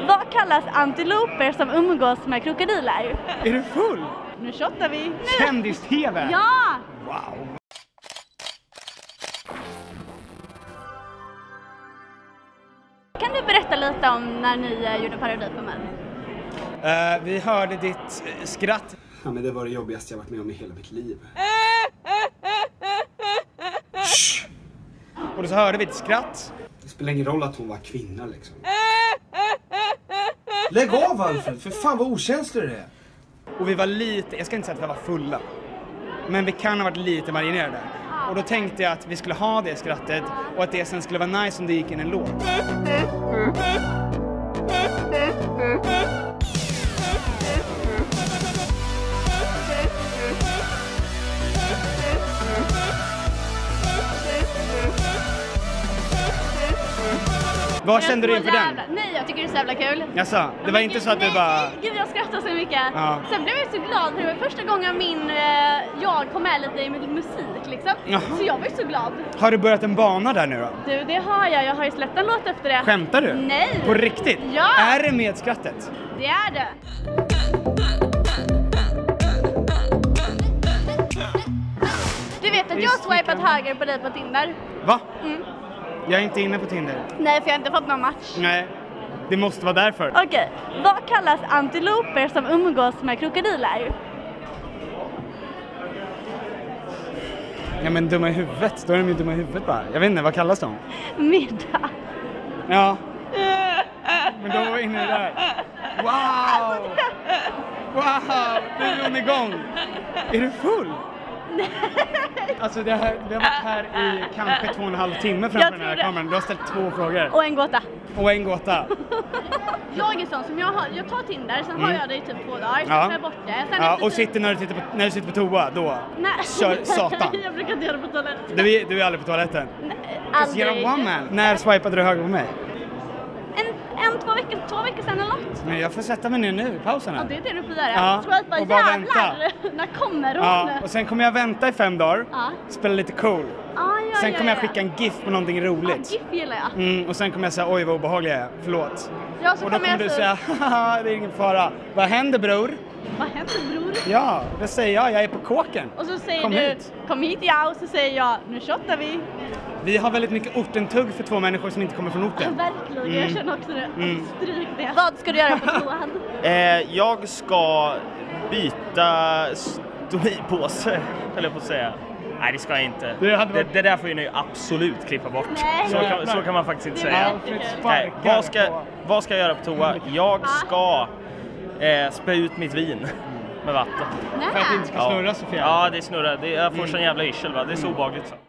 Vad kallas antiloper som umgås med krokodiler? Är du full? Nu shottar vi. Kändis-TV? Ja! Wow. Kan du berätta lite om när ni gjorde parodi på mig? Vi hörde ditt skratt. Ja, men det var det jobbigaste jag varit med om i hela mitt liv. Och då så hörde vi ditt skratt. Det spelar ingen roll att hon var kvinna liksom. Lägg av, Alfred, för fan vad okänslig det är. Och vi var lite, jag ska inte säga att vi var fulla, men vi kan ha varit lite marinerade. Och då tänkte jag att vi skulle ha det skrattet och att det sen skulle vara nice om det gick in en låt. Vad kände du inför den? Nej, jag tycker det är så jävla kul. Jaså, det var inte så att du bara... Gud, jag skrattar så mycket. Ja. Sen blev jag så glad för det var första gången jag kom med lite i musik liksom. Jaha. Så jag var ju så glad. Har du börjat en bana där nu då? Du, det har jag. Jag har ju släppt en låt efter det. Skämtar du? Nej. På riktigt? Ja. Är det med skrattet? Det är det. Du vet att jag har swipat höger på dig på Tinder? Va? Mm. Jag är inte inne på Tinder. Nej, för jag har inte fått någon match. Nej, det måste vara därför. Okej, vad kallas antiloper som umgås med krokodiler? Ja, men dumma i huvudet. Då är de ju dumma i huvudet bara. Jag vet inte, vad kallas de? Middag. Ja. Men då var vi inne där. Wow! Wow! Nu är hon igång. Är du full? Alltså vi har varit här i kanske 2,5 timme framför den här kameran. Du har ställt 2 frågor. Och en gåta. Och en gåta. Jag är sån som jag tar Tinder, sen har jag det i typ 2 dagar, sen tar jag bort det. Sen Ja, efter och sitter när du sitter på toa, då Nej. kör satan. Jag brukar inte göra det på toaletten. Du är aldrig på toaletten. Aldrig. You're a woman. När swipade du höger på mig? 2 veckor sedan eller något. Men jag får sätta mig ner nu i pausen här. Ja, det är det du får göra. Ja, Swipa, och bara jävlar. När kommer hon? Ja, och sen kommer jag vänta i 5 dagar. Ja. Spela lite cool. Sen kommer jag skicka en gif på någonting roligt. GIF gillar jag. Och sen kommer jag säga, oj vad obehaglig jag är, förlåt. Ja, så och då kommer du säga, haha, det är ingen fara. Vad händer bror? Vad händer bror? Ja, det säger jag är på kåken. Och så säger Kom du, hit. kom hit ja, och så säger jag, nu shottar vi. Vi har väldigt mycket ortentugg för 2 människor som inte kommer från orten. Verkligen, jag känner också det. Stryk det. Vad ska du göra på toan? Jag ska byta stomipåse, eller på att säga. Nej, det ska jag inte. Det där får ju ni absolut klippa bort. Så kan man faktiskt inte säga. Nej, vad ska jag göra på toa? Jag ska spä ut mitt vin med vatten. För att det inte ska snurra så fel. Ja, det snurrar. Jag får sån jävla yrsel, va? Det är så obehagligt.